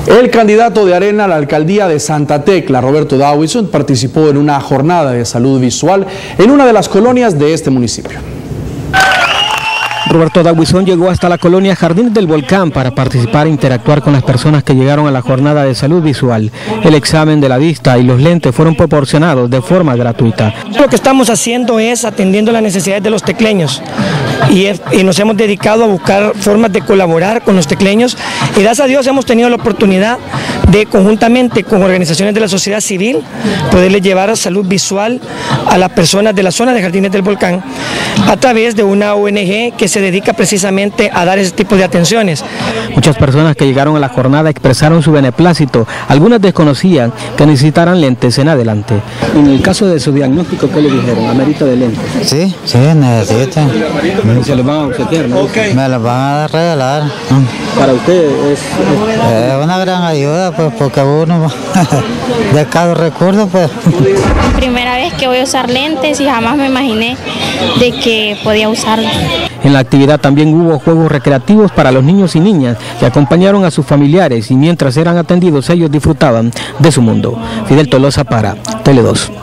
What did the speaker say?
El candidato de Arena a la alcaldía de Santa Tecla, Roberto Dawison, participó en una jornada de salud visual en una de las colonias de este municipio. Roberto Dawison llegó hasta la colonia Jardines del Volcán para participar e interactuar con las personas que llegaron a la jornada de salud visual. El examen de la vista y los lentes fueron proporcionados de forma gratuita. Lo que estamos haciendo es atendiendo las necesidades de los tecleños y nos hemos dedicado a buscar formas de colaborar con los tecleños y gracias a Dios hemos tenido la oportunidad de conjuntamente con organizaciones de la sociedad civil poderles llevar salud visual a las personas de la zona de Jardines del Volcán a través de una ONG que se dedica precisamente a dar ese tipo de atenciones. Muchas personas que llegaron a la jornada expresaron su beneplácito, algunas desconocían que necesitaran lentes en adelante. En el caso de su diagnóstico, ¿qué le dijeron? ¿Amerita de lentes? Sí, necesitan. ¿Se los van a obsequiar, no? Me los van a regalar. Para usted es una gran ayuda, pues, porque uno de cada recurso, pues. Primera vez que voy a usar lentes y jamás me imaginé de que podía usarlos. En la actividad también hubo juegos recreativos para los niños y niñas que acompañaron a sus familiares y mientras eran atendidos ellos disfrutaban de su mundo. Fidel Tolosa para Tele 2.